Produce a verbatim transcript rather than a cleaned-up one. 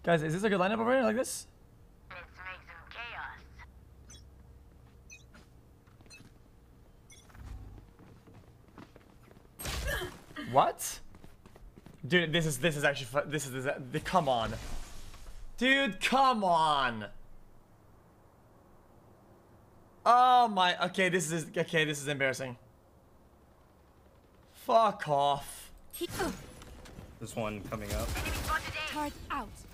Guys, is this a good lineup over here like this? Let's make some chaos. What? Dude, this is this is actually fu- this is this, this, come on. Dude, come on. Oh my, okay, this is okay, this is embarrassing. Fuck off. This one coming up. Enemy spotted A. Turret out.